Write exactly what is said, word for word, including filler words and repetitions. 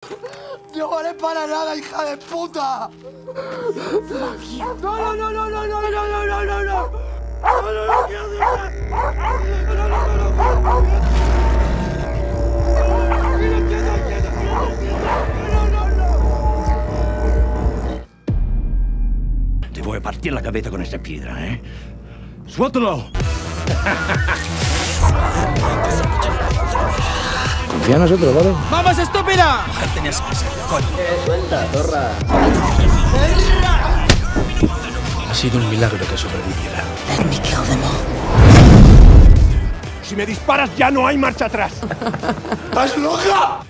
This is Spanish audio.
¡No vale para nada, hija de puta! ¡No, no, no, no, no, no, no, no, no, no, no! ¡No, no, no, quiero hacer! ¡No, no, no, no, no! ¡Quieto, quieto, quieto, quieto! ¡No, no, no! Te voy a partir la cabeza con esta piedra, ¿eh? ¡Suéltalo! Confía en nosotros, ¿vale? ¡Vamos, estúpida! Tenías que ser, coño. Suelta, zorra. Ha sido un milagro que sobreviviera. Let me kill them all. Si me disparas ya no hay marcha atrás. ¡Estás loca!